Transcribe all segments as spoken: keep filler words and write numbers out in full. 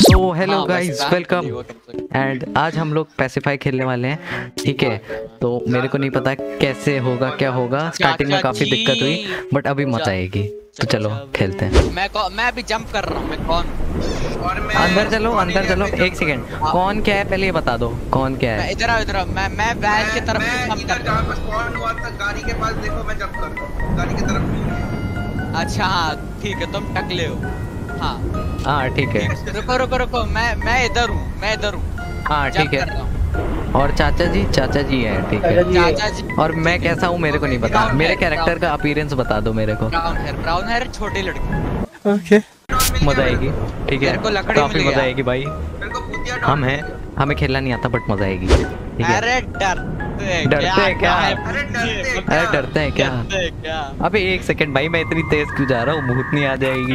तो hello guys, welcome. And आज हम लोग पैसिफाई खेलने वाले हैं, ठीक है। तो मेरे को नहीं पता कैसे होगा, क्या होगा। स्टार्टिंग में काफी दिक्कत हुई, बट अभी मजा आएगी। तो चलो खेलते हैं। मैं मैं अभी जंप कर रहा हूँ। मैं कौन? और मैं अंदर चलो, अंदर चलो। एक सेकंड, कौन क्या है पहले ये बता दो। कौन क्या है? इधर आओ, इधर आओ। मैं मैं वैन की तरफ जंप कर रहा हूँ। स्पॉन हुआ था गाड़ी के पास, देखो मैं जंप कर रहा हूँ गाड़ी की तरफ। अच्छा हाँ ठीक है, तुम टकले हो। हाँ हाँ ठीक है। रुको रुको रुको, मैं मैं इधर हूँ, मैं इधर हूँ। हाँ ठीक है। और चाचा जी, चाचा जी है, ठीक है। चाचा जी। और मैं कैसा हूँ मेरे को नहीं पता। मेरे कैरेक्टर का अपीयरेंस बता दो मेरे को। ब्राउन हेयर, ब्राउन हेयर, छोटी लड़की। ओके, मजा आएगी, ठीक है। काफी मजा आएगी भाई। हम हैं, हमें खेलना नहीं आता बट मजा आएगी, ठीक है। अरे डरते डरते हैं क्या? अरे डरते अरे डरते हैं क्या? क्या? अबे एक सेकंड भाई, मैं इतनी तेज क्यों जा रहा हूँ? भूतनी आ जाएगी।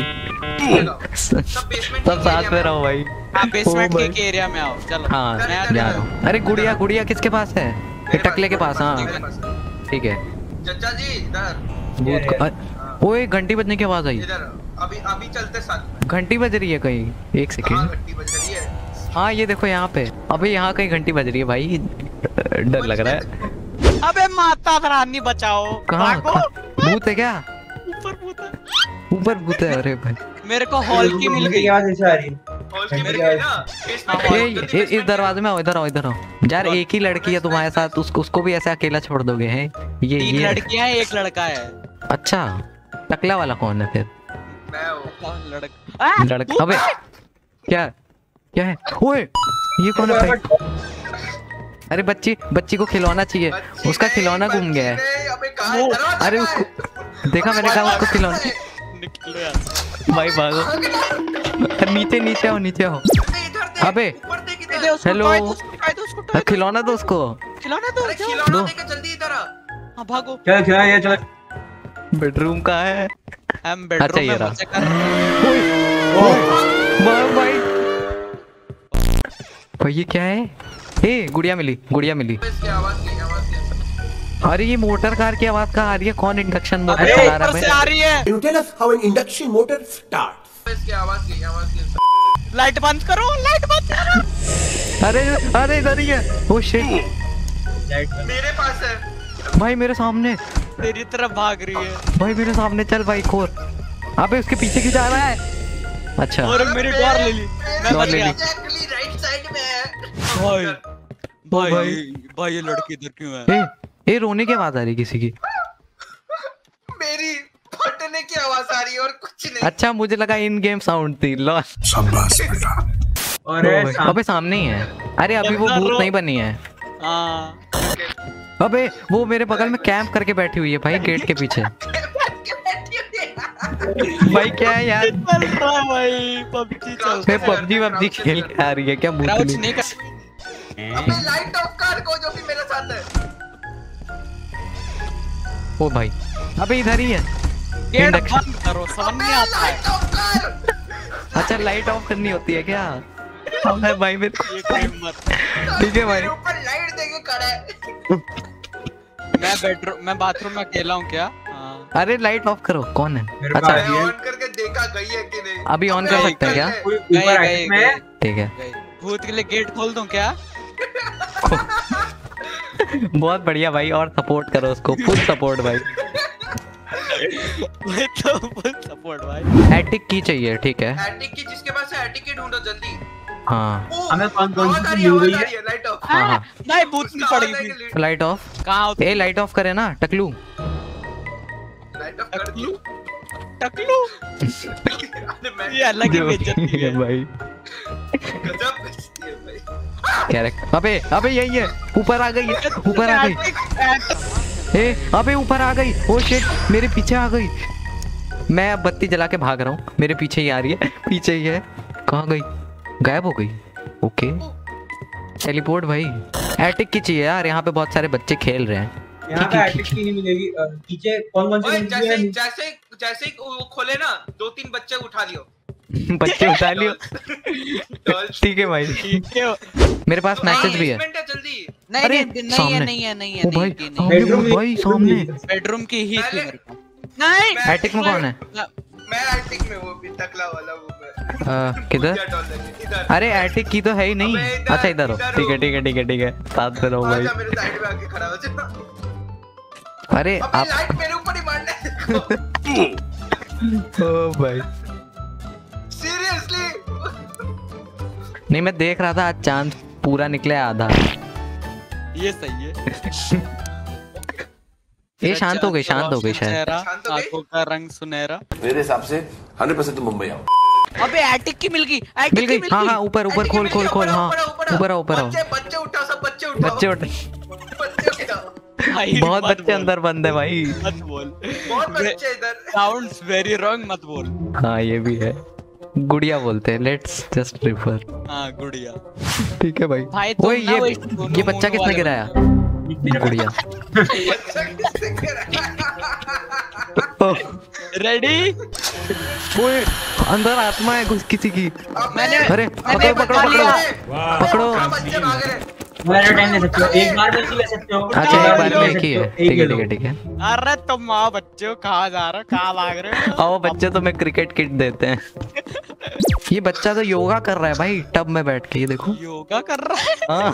सब साथ में रहो भाई। आप बेसमेंट के एरिया में आओ। चलो हाँ जा रहा हूँ। अरे गुड़िया, गुड़िया किसके पास है? टकले के पास। हाँ ठीक है। चाचा जी इधर भूत को। ओए घंटी बजने की आवाज आई। इधर अभी अभी चलते साथ। घंटी बज रही है कहीं। एक सेकंड। घंटी बज रही है। हाँ ये देखो यहाँ पे। अबे यहाँ कहीं घंटी बज रही है भाई। डर लग रहा है। अबे माता रानी बचाओ। कहाँ? भूत है क्या? ऊपर भूत है। ऊपर भूत है? अरे भाई मेरे को हॉल की मिल गई। हॉल की मिल गई ना। ए, इस दरवाजे में आओ, इधर आओ, इधर आओ यार। एक ही लड़की है तुम्हारे साथ, उसको उसको भी ऐसे अकेला छोड़ दोगे? हैं ये तीन ये लड़कियां हैं, एक लड़का है। अच्छा, टकला वाला कौन है फिर? मैं हूं लड़का। लड़का? अबे क्या क्या है? ओए ये कौन है भाई? अरे बच्ची, बच्ची को खिलौना चाहिए। उसका खिलौना गुम गया है। अरे उसको देखा मैंने, कहा उसको खिलौना। भाई भागो। नीचे नीचे आओ, नीचे आओ। अबे हेलो, खिलौना दो उसको। खिलौना दो, खिलौना देके जल्दी इधर आ। हाँ भागो। क्या क्या है? चलो बेडरूम कहाँ है? हम बेडरूम में मजे कर रहे हैं। भाई भाई ये क्या है? ए गुड़िया मिली, गुड़िया मिली। इसकी आवाज की आवाज की। अरे ये मोटर कार की आवाज कहाँ आ रही है? कौन इंडक्शन मोटर अरे चला रहा ऊपर से आ रही है। Can you tell us how an induction motor starts? इसकी आवाज की आवाज की। लाइट बंद करो, लाइट बंद करो। अरे अरे इधर ही है। ओह शिट, मेरे पास है भाई मेरे सामने। तेरी तरफ भाग रही है भाई मेरे सामने। चल भाई खोर। अबे उसके पीछे क्यों जा रहा है? अच्छा और मेरी डोर ले ली। मैं डोर बच ले गया। ली। एग्जैक्टली राइट साइड में है। भाई भाई भाई। भाई ये लड़की इधर क्यों है? ए ए रोने की आवाज आ रही किसी की। मेरी फटने की आवाज आ रही है और कुछ नहीं। अच्छा मुझे लगा इन गेम साउंड थी। लॉस। शाबाश बेटा। अरे अबे सामने ही है। अरे अभी वो भूत नहीं बनी है। हाँ अबे वो मेरे बगल में कैंप करके बैठी हुई है भाई, गेट के पीछे। भाई क्या है यार? चल रहा है भाई, पबजी चल मैं पबजी पबजी खेल के आ रही है क्या? क्राउच भूतनी। नहीं कर। अबे लाइट ऑफ कर को जो भी मेरे साथ है। ओ भाई अबे इधर ही है। Get induction. बंद करो, समझ नहीं आता है। लाइट ऑफ कर। अच्छा लाइट ऑफ करनी होती है क्या? अबे भाई मेरे ये कोई मत। ठीक है भाई। मेरे ऊपर लाइट देके खड़ा है। मैं बेडरूम, मैं बाथरूम में अकेला हूँ क्या? हाँ। अरे लाइट ऑफ करो। कौन है? मेरे अच्छा पास मैं ऑन करके देखा गई है कि नहीं। अभी ऑन कर सकते हैं क्या? गए ऊपर गए आइटम है। ठीक है। गए। भूत के लिए गेट खोल दूं क्या? बहुत बढ़िया भाई, और सपोर्ट करो उसको, फुल सपोर्ट भाई। मैं तो फुल सपोर्ट भाई। एटिक की चाहिए, ठीक है। एटिक की जिसके पास है एटिक की ढूंढो जल्दी। हाँ ओ, हमें कौन कौन आवाज आ सी रही है, मिल आवाज गई आ है? रही है। Light off. हाँ हाँ। नहीं भूत नहीं उसका पड़ी आवाज थी। आएगी। Light off. कहाँ होती? ए लाइट ऑफ करे ना टकलू। लाइट ऑफ कर दी। टकलू अरे मैं ये अलग ही बेइज्जती है भाई। गजब बेइज्जती है भाई। कैरेक्टर। अबे अबे यही है, ऊपर आ गई, ऊपर आ गई। ए अबे ऊपर आ गई। ओ शिट, मेरे पीछे आ गई। मैं अब बत्ती जला के भाग रहा हूँ, मेरे पीछे ही आ रही है। पीछे ही है। कहाँ गई? गायब हो गई। ओके टेलीपोर्ट भाई। एटिक की चाहिए यार, यहाँ पे बहुत सारे बच्चे खेल रहे हैं। यहाँ पे एटिक की नहीं मिलेगी। पीछे कौन कौन ओए सी जैसे मिलेगी? जैसे जैसे ही वो खोले ना, दो तीन बच्चे उठा लियो। बच्चे उठा लियो। ठीक है भाई। ठीक है। मेरे पास मैसेज भी है। बेसमेंट है जल्दी। नहीं अरे, नहीं नहीं है सामने। नहीं है नहीं है ओ भाई नहीं है, नहीं सामने, बेडरूम भाई सामने। बेडरूम की ही थी पहले- मेरे को। नहीं एटिक में कौन है? मैं एटिक में वो भी टकला वाला वो मैं किधर? इधर अरे एटिक की तो है ही नहीं। अबे इधर, अच्छा इधर हो। इधर ठीक है हो। ठीक है ठीक है ठीक है साथ में रहो भाई। आजा मेरे साइड में आके खड़ा हो जा। अरे अबे आप लाइट मेरे ऊपर ही मारना है। ओ भाई सीरियसली नहीं, मैं देख रहा था आज चांद पूरा निकले आधा। ये सही है। ये शांत हो गई शांत हो गई शायद। चेहरा, शांत हो गई? आंखों का रंग सुनहरा। मेरे हिसाब से हंड्रेड परसेंट तुम मुंबई आओ। अबे एटिक की मिल गई, मिल एटिक की गई। मिल हाँ गई। हाँ ऊपर ऊपर खोल खोल खोल। हाँ ऊपर आओ ऊपर आओ। बच्चे बच्चे उठाओ सब बच्चे उठाओ। बच्चे उठ बच्चे उठाओ। भाई, बहुत मत बच्चे बोल, अंदर बंद है भाई। मत बोल। बहुत बच्चे इधर। साउंड्स वेरी रॉन्ग, मत बोल। हाँ ये भी है। गुड़िया बोलते हैं। Let's just refer. हाँ गुड़िया। ठीक है भाई। भाई तुम ओए ना ये वो दोनों ये बच्चा मोनू किसने वाले गिराया? गुड़िया। बच्चा किससे गिरा? रेडी? ओए अंदर आत्मा है कुछ किसी की। अब मैंने अरे मैंने पकड़ो बचा पकड़ो लिया। पकड़ो पकड़ो। हाँ, बच्चे भाग रहे। मेरा टाइम ले सकते हो, एक बार में ले सकते हो। अच्छा एक बार ले में एक सकते ही हो, है। एक ठीक है ले ठीक है लो। ठीक है। अरे तुम आओ बच्चों, कहाँ जा रहे हो, कहाँ भाग रहे हो? आओ बच्चे तुम्हें क्रिकेट किट देते हैं। ये बच्चा तो योगा कर रहा है भाई टब में बैठ के। ये देखो। योगा कर रहा है। हाँ।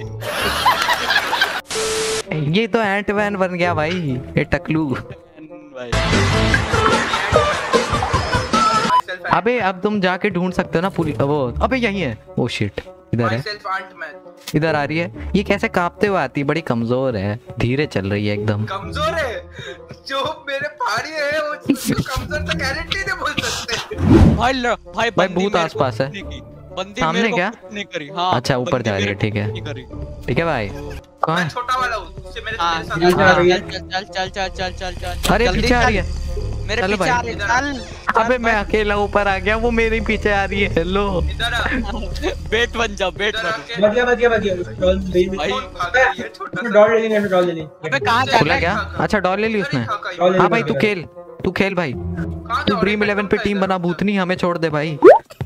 ये तो एंट मैन बन गया भाई। ये टकलू। भाई अबे अब तुम जाके ढूंढ सकते हो ना पुलिस। वो अबे यही है। ओ शिट इधर है। Myself Ant-Man। इधर आ रही है। ये कैसे कांपते हुए आती है? बड़ी कमजोर है, धीरे चल रही है एकदम। कमजोर है जो मेरे पहाड़ी है वो कमजोर तो गारंटी नहीं बोल सकते। भाई ल- भाई भाई बंदी भूत मेरे आसपास को है। कुछ नहीं की। बंदी सामने मेरे को क्या? कुछ नहीं करी। हाँ अच्छा, ऊपर बंदी जा रही है, मेरे को ठीक है। कुछ नहीं करी। ठीक है भाई। कहाँ मैं है? छोटा वाला हूँ उससे मेरे हाँ, मेरे चल साथ चल, चल चल चल चल चल चल चल। अरे जल्दी पीछे आ चल। रही है। मेरे चलो पीछे भाई। आ रही है, चल। अबे मैं अकेला ऊपर आ गया, वो मेरे पीछे आ रही है। हेलो। इधर आ बेट बन जाओ, बेट इधर बन। आके बच गया बच गया बच गया। डॉल ले ली। भाई कौन भाग रही है छोटा सा। डॉल ले ली, मैंने डॉल ले ली। अबे कहाँ जा खुला रहा क्या? है? अच्छा डॉल ले ली उसने। डॉल ले ली, हाँ भाई डॉल तू ले ली। खेल, तू खेल भाई। कहाँ तू जा ड्रीम रहे हो? इलेवन पे टीम बना, भूतनी हमें छोड़ दे भाई।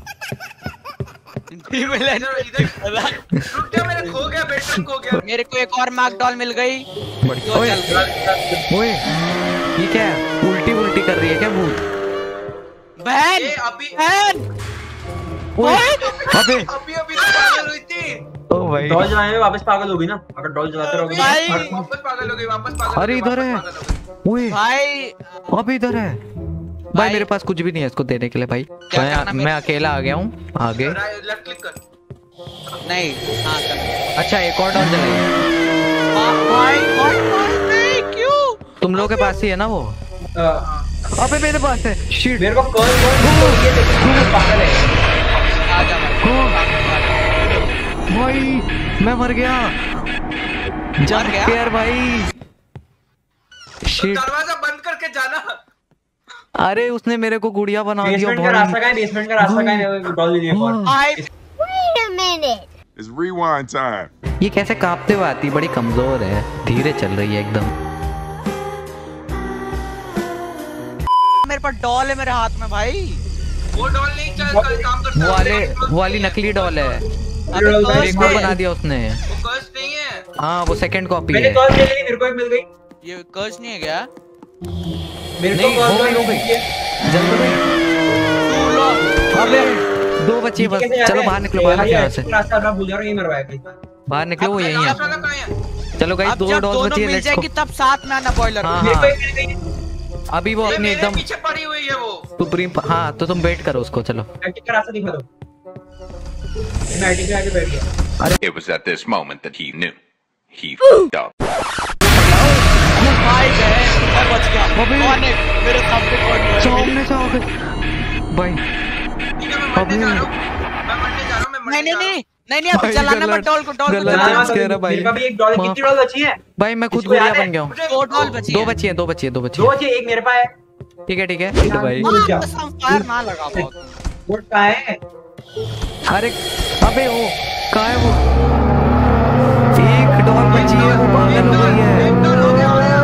इधर इधर रुक जा, मेरा खो गया बेडरूम खो गया। मेरे को एक और मार्क डॉल मिल गई। बढ़िया। जो ओए चल गई। ओए ये क्या है? उल्टी उल्टी कर रही है क्या भूत? बहन ये अभी बहन ओए अबे अभी अभी तो पागल हुई थी। ओ भाई। डॉल जलाने में वापस पागल हो गई ना। अगर डॉल जलाते रहोगे तो भाई। और- वापस पागल हो गई वापस पागल हो अरे गई, इधर वापस है। पागल हो गई। ओए भाई अबे इधर है भाई। भाई। मेरे पास कुछ भी नहीं है इसको देने के लिए भाई। क्या करना मैं मेरे- मैं अकेला आ गया हूँ आगे। राइट लेफ्ट क्लिक कर। नहीं। हाँ चल। अच्छा एक और डॉल जलाई। हाँ, भाई भाई भाई नहीं क्यों? तुम लोगों के पास ही है ना वो? अ, अबे मेरे पास है। शिट। मेरे को कॉल कॉल ये देखो पागल है। आ जा भाई। भाई मैं मर गया। जंप गया? स्केयर भाई। तो शिट। दरवाजा बंद करके जाना। अरे उसने मेरे को गुड़िया बना दिया बेसमेंट का रास्ता कहाँ है? बेसमेंट का रास्ता कहाँ है? डॉल ले ली एक और। भाई It's rewind time. ये कैसे कांपते हुए आती? बड़ी कमजोर है, धीरे चल रही है एकदम। मेरे पास डॉल है मेरे हाथ में भाई। वो डॉल नहीं चल कर काम करता। वो वाले वो वाली नकली डॉल है। अबे डॉल कर्स एक और है। बना दिया उसने। वो कर्स नहीं है। हाँ वो सेकंड कॉपी मैंने है। कॉल ले ली, मेरे को एक मिल गई। ये कर्स नहीं है क्या? मेरे को नहीं, कॉल हो गई, हो मिल गई। गई। जल्दी भाई। अबे दो बच्चे बस। कैसे जाते चलो हैं? बाहर निकलो, ये बाहर भाई निकलो यहाँ से। रास्ता मैं भूल जा रहा हूँ, ये मरवाया कहीं। बाहर निकलो, वो अब यही है। लास्ट वाला कहाँ है? चलो गाइस अब दो जब डॉल दोनों बची है। मिल लेट्स जाएगी गो। तब साथ में आना बॉयलर। हाँ मेरे को हाँ एक मिल गई। अभी वो ये अपनी मेरे एकदम पीछे पड़ी हुई है वो। सुप्रीम। हाँ तो तुम वेट करो उसको। चलो टैक्टिक का रास्ता दिखा दो। मैं आईटी पे आके बैठ गया। It was at this moment that he knew. He f***ed up. भाई बहन मैं बच गया। अबे। कौन है मेरे सामने? कौन है? सामने से आ गए भाई। ठीक है मैं मरने जा रहा हूँ। मैं मरने जा रहा हूँ। मैं नहीं मरने नहीं जा रहा हूँ। नहीं नहीं नहीं अभी भाई, चलाना मत गलत- डॉल को, डॉल को गलत चलाना जंप मत। स्केयर है भाई। मेरे पास भी एक डॉल, कितनी डॉल बची है? भाई मैं खुद इसको याद गुड़िया है? बन गया हूँ। मुझे दो डॉल बची दो है। बची है, दो बची है, दो बची दो है। बची है, एक मेरे पास है। ठीक है ठीक है ठीक है भाई। रुक जा। कसम फायर ना लगा बहुत। वो कहाँ है? अरे अबे वो कहाँ है? वो एक डॉल बची है, वो पागल हो गई है। एक डॉल हो गया, हो गया।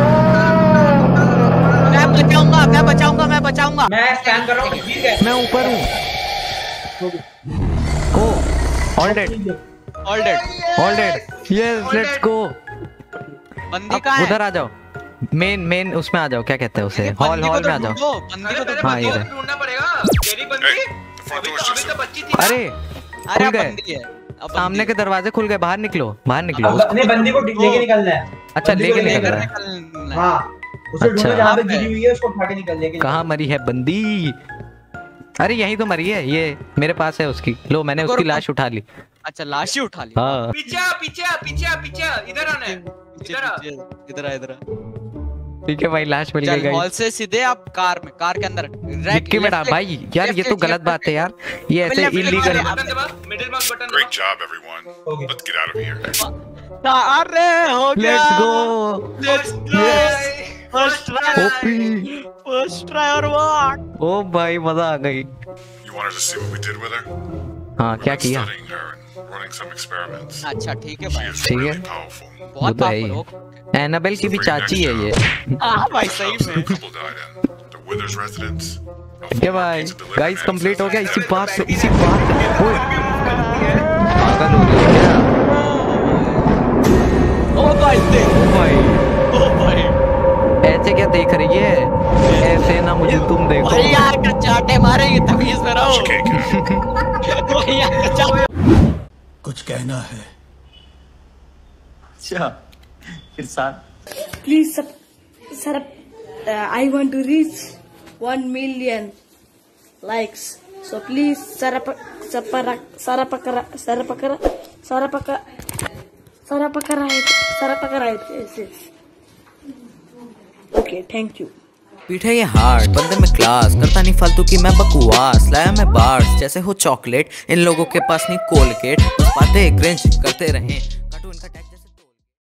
मैं बचाऊंगा मैं बचाऊंगा मैं बचाऊंगा। मैं स्कैन कर रहा हूँ, ठीक है। मैं ऊपर हूँ। Oh all dead, all dead. All dead. Yes let's go. बंदी कहाँ है? उधर आ जाओ। मेन मेन उसमें आ जाओ। क्या कहते हैं उसे? हॉल बंदी को हॉल तो में आ जाओ। ढूंढो, बंदी अरे को तो मेरे हाँ, बंदी ये को रहे। ढूंढना पड़ेगा। तेरी बंदी front door's अभी just तो a... बच्ची थी। अरे अरे खुल अब गए, बंदी है, अब सामने बंदी के दरवाजे खुल गए, बाहर निकलो, बाहर निकलो। अब नहीं, बंदी को लेके निकलना है। अच्छा बंदी को लेके है। निकल रहा है। निकलना है। हाँ, उसे अच्छा। ढूंढो जहाँ पे कहाँ पे? गिरी हुई है, उसको उठा के निकल लेके। कहाँ मरी है बंदी? अरे यहीं तो मरी है, ये मेरे पास है उसकी। लो मैंने रुको, उसकी रुको। लाश उठा ली। अच्छा लाश ही उठा ली। हाँ पीछे आ, पीछे आ, पीछे आ, पीछे आ, इधर आना है, पीछे, इधर आ। पीछे, इधर आ, इधर आ। ठीक है भाई, लाश मिल चल गई। हॉल से सीधे आप कार में, कार के अंदर डिक्की में डाल भाई। यार ये तो गलत बात है यार, ये ऐसे इलीगल। बटन दबा, मिडिल माउस बटन Great दबा। job, everyone. Let's get out of here. अरे हो गया, let's go. Let's first try, first try और व्हाट। ओ भाई मजा आ गई। You wanted to see what we did with her? हाँ क्या We've been किया? studying her and running some experiments. अच्छा ठीक है She भाई, is ठीक है। really powerful. वो बहुत तो है पावरफुल ही। हो। एनाबेल की भी चाची है ये। हाँ भाई House सही that a में। couple died in. The Withers residence. A ठीक है former भाई, pizza delivery guys man complete हो says गया that इसी he बात से, इसी बात से। ओए पागल हो रही है क्या? ओ भाई देख, ओ भाई ओ भाई, ऐसे क्या देख रही है? ऐसे ना मुझे तुम देखो। भाई यार कचाटे मारेंगे, तमीज में रहो। She can't get out. भाई यार कचाटे। कुछ कहना है? अच्छा इरशाद, Please, sir, sir uh, I want to reach one million likes. So please, sarap, sarap, sarapakara, sarapakara, sarapaka, sarapakara, sarapakara. Yes, yes. Okay, thank you. पीठ है ये हार्ड, बंदे में क्लास, करता नहीं फालतू की मैं बकवास, लाया मैं बार्स जैसे हो चॉकलेट, इन लोगों के पास नहीं कोलगेट, बस बातें क्रिंज करते रहें।